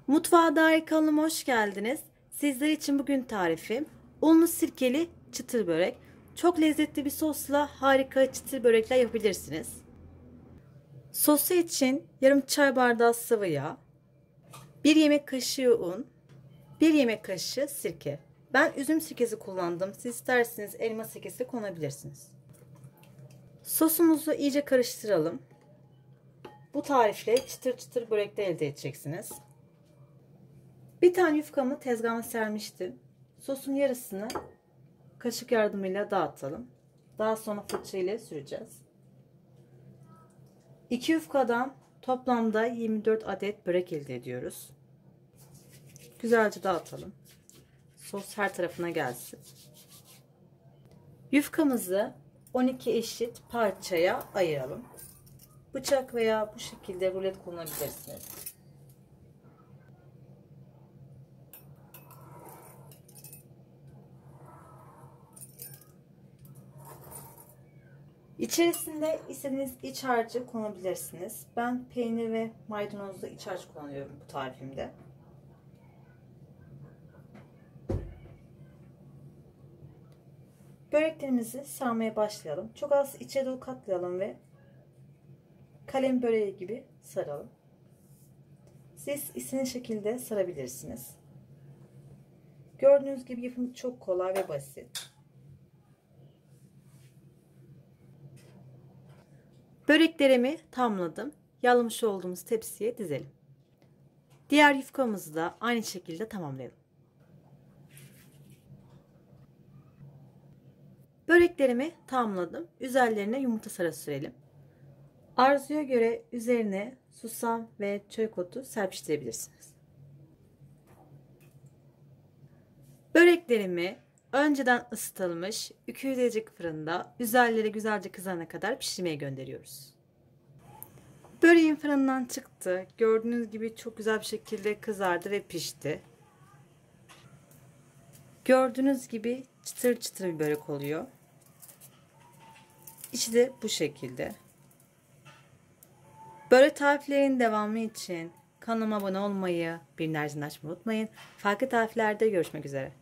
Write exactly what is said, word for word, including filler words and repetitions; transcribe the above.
Mutfağa dair kanalıma hoş geldiniz. Sizler için bugün tarifim unlu sirkeli çıtır börek. Çok lezzetli bir sosla harika çıtır börekler yapabilirsiniz. Sosu için yarım çay bardağı sıvı yağ, bir yemek kaşığı un, bir yemek kaşığı sirke. Ben üzüm sirkesi kullandım. Siz isterseniz elma sirkesi kullanabilirsiniz. Sosumuzu iyice karıştıralım. Bu tarifle çıtır çıtır börekler elde edeceksiniz. Bir tane yufkamı tezgahıma sermiştim. Sosun yarısını kaşık yardımıyla dağıtalım. Daha sonra fırça ile süreceğiz. İki yufkadan toplamda yirmi dört adet börek elde ediyoruz. Güzelce dağıtalım. Sos her tarafına gelsin. Yufkamızı on iki eşit parçaya ayıralım. Bıçak veya bu şekilde rulet kullanabilirsiniz. İçerisinde istediğiniz iç harcı kullanabilirsiniz. Ben peynir ve maydanozlu iç harç kullanıyorum bu tarifimde. Böreklerimizi sarmaya başlayalım. Çok az içe doğru katlayalım ve kalem böreği gibi saralım. Siz istediğiniz şekilde sarabilirsiniz. Gördüğünüz gibi yapımı çok kolay ve basit. Böreklerimi tamamladım. Yağlamış olduğumuz tepsiye dizelim. Diğer yufkamızı da aynı şekilde tamamlayalım. Böreklerimi tamamladım. Üzerlerine yumurta sarısı sürelim. Arzuya göre üzerine susam ve çörek otu serpiştirebilirsiniz. Böreklerimi önceden ısıtılmış iki yüz derece fırında üzerleri güzelce kızarana kadar pişirmeye gönderiyoruz. Böreğim fırından çıktı. Gördüğünüz gibi çok güzel bir şekilde kızardı ve pişti. Gördüğünüz gibi çıtır çıtır bir börek oluyor. İçi de bu şekilde. Börek tariflerinin devamı için kanalıma abone olmayı, bildirimleri açmayı unutmayın. Farklı tariflerde görüşmek üzere.